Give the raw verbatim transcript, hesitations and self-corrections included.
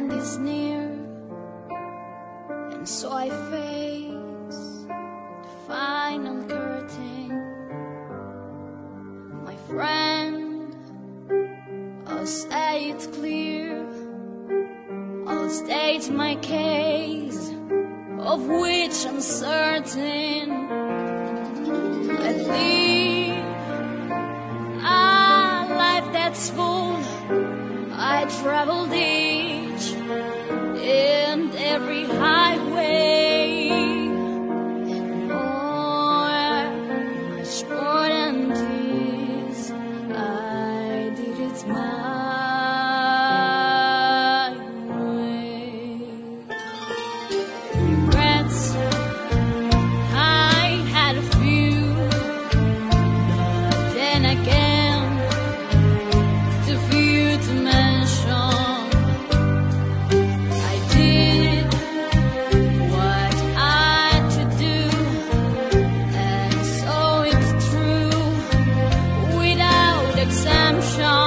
end is near, and so I face the final curtain. My friend, I'll say it clear, I'll state my case, of which I'm certain. Let's live a life that's full. I traveled each and every highway, and more, much more than this, I did it my way. Regrets, I had a few, but then again, too few to mention. I did what I had to do, and so it's true, without exemption.